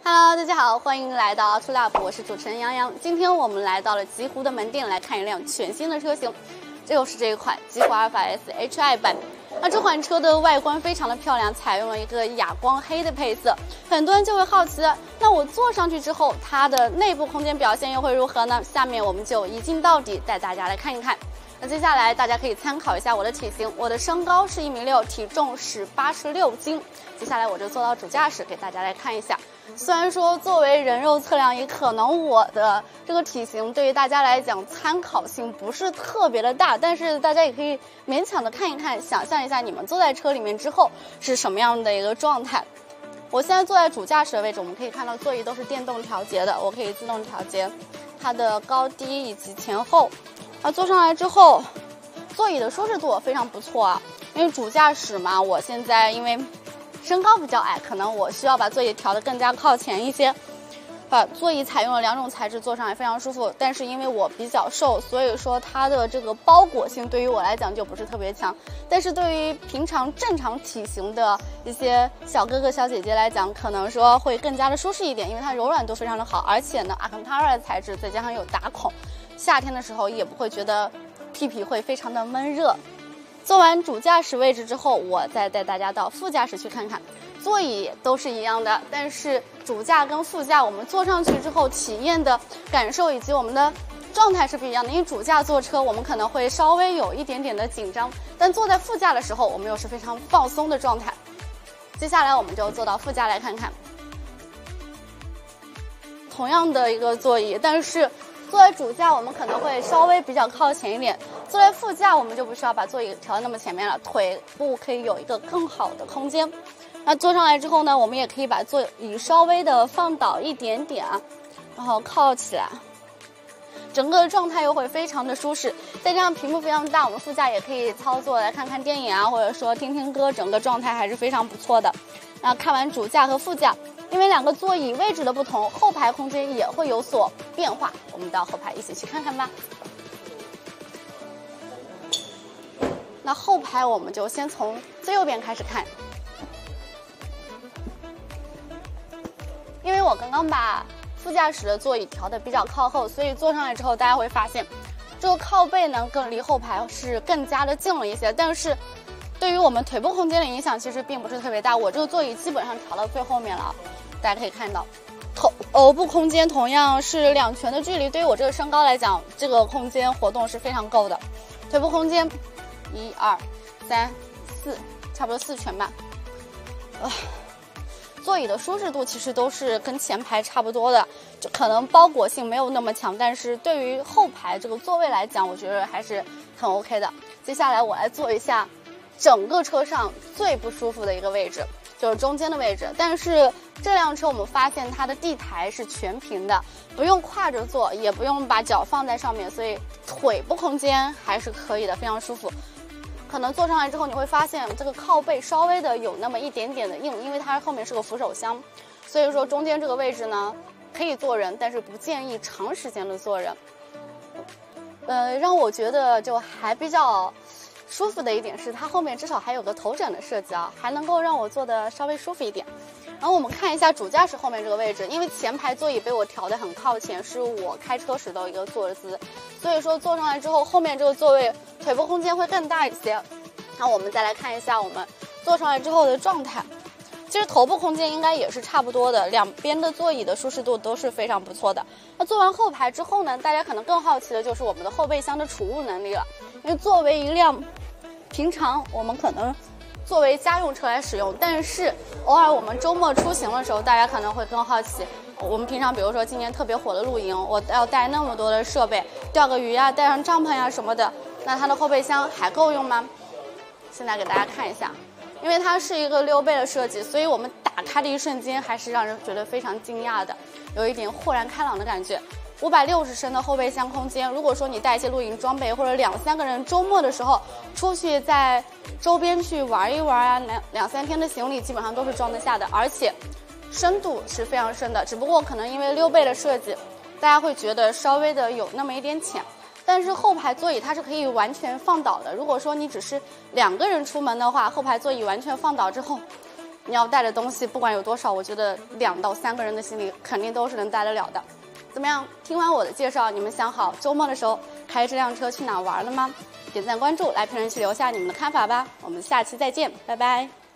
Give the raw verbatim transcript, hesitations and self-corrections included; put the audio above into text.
Hello， 大家好，欢迎来到 AutoLab， 我是主持人杨洋。今天我们来到了极狐的门店来看一辆全新的车型，这就是这一款极狐阿尔法 S H I 版。那这款车的外观非常的漂亮，采用了一个哑光黑的配色。很多人就会好奇，那我坐上去之后，它的内部空间表现又会如何呢？下面我们就一镜到底，带大家来看一看。那接下来大家可以参考一下我的体型，我的身高是一米六，体重是八十六斤。接下来我就坐到主驾驶，给大家来看一下。虽然说作为人肉测量仪，可能我的这个体型对于大家来讲参考性不是特别的大，但是大家也可以勉强的看一看，想象一下你们坐在车里面之后是什么样的一个状态。我现在坐在主驾驶的位置，我们可以看到座椅都是电动调节的，我可以自动调节它的高低以及前后。啊，坐上来之后，座椅的舒适度非常不错啊。因为主驾驶嘛，我现在因为身高比较矮，可能我需要把座椅调得更加靠前一些。把座椅采用了两种材质，坐上来非常舒服。但是因为我比较瘦，所以说它的这个包裹性对于我来讲就不是特别强。但是对于平常正常体型的一些小哥哥小姐姐来讲，可能说会更加的舒适一点，因为它柔软度非常的好，而且呢阿坎塔拉的材质再加上有打孔，夏天的时候也不会觉得屁屁会非常的闷热。坐完主驾驶位置之后，我再带大家到副驾驶去看看。座椅都是一样的，但是主驾跟副驾我们坐上去之后体验的感受以及我们的状态是不一样的。因为主驾坐车我们可能会稍微有一点点的紧张，但坐在副驾的时候我们又是非常放松的状态。接下来我们就坐到副驾来看看，同样的一个座椅，但是坐在主驾我们可能会稍微比较靠前一点，坐在副驾我们就不需要把座椅调到那么前面了，腿部可以有一个更好的空间。那坐上来之后呢，我们也可以把座椅稍微的放倒一点点，然后靠起来，整个状态又会非常的舒适。再加上屏幕非常大，我们副驾也可以操作来看看电影啊，或者说听听歌，整个状态还是非常不错的。那看完主驾和副驾，因为两个座椅位置的不同，后排空间也会有所变化。我们到后排一起去看看吧。那后排我们就先从最右边开始看。因为我刚刚把副驾驶的座椅调得比较靠后，所以坐上来之后大家会发现这个靠背呢更离后排是更加的近了一些，但是对于我们腿部空间的影响其实并不是特别大。我这个座椅基本上调到最后面了，大家可以看到头头部空间同样是两拳的距离，对于我这个身高来讲，这个空间活动是非常够的。腿部空间一二三四，差不多四拳吧。呃座椅的舒适度其实都是跟前排差不多的，就可能包裹性没有那么强，但是对于后排这个座位来讲，我觉得还是很 OK 的。接下来我来做一下整个车上最不舒服的一个位置，就是中间的位置。但是这辆车我们发现它的地台是全平的，不用跨着坐，也不用把脚放在上面，所以腿部空间还是可以的，非常舒服。可能坐上来之后你会发现这个靠背稍微的有那么一点点的硬，因为它后面是个扶手箱，所以说中间这个位置呢可以坐人，但是不建议长时间的坐人。呃，让我觉得就还比较舒服的一点是它后面至少还有个头枕的设计啊，还能够让我坐的稍微舒服一点。然后我们看一下主驾驶后面这个位置，因为前排座椅被我调得很靠前，是我开车时的一个坐姿，所以说坐上来之后后面这个座位腿部空间会更大一些。那我们再来看一下我们坐上来之后的状态，其实头部空间应该也是差不多的，两边的座椅的舒适度都是非常不错的。那坐完后排之后呢，大家可能更好奇的就是我们的后备箱的储物能力了，因为作为一辆平常我们可能作为家用车来使用，但是偶尔我们周末出行的时候，大家可能会更好奇，我们平常比如说今年特别火的露营，我要带那么多的设备，钓个鱼呀，带上帐篷呀什么的，那它的后备箱还够用吗？现在给大家看一下，因为它是一个溜背的设计，所以我们打开的一瞬间还是让人觉得非常惊讶的，有一点豁然开朗的感觉。五百六十升的后备箱空间，如果说你带一些露营装备，或者两三个人周末的时候出去在周边去玩一玩啊，两两三天的行李基本上都是装得下的，而且深度是非常深的，只不过可能因为溜背的设计，大家会觉得稍微的有那么一点浅。但是后排座椅它是可以完全放倒的，如果说你只是两个人出门的话，后排座椅完全放倒之后， 你要带的东西不管有多少，我觉得两到三个人的行李肯定都是能带得了的。怎么样？听完我的介绍，你们想好周末的时候开这辆车去哪玩了吗？点赞关注，来评论区留下你们的看法吧。我们下期再见，拜拜。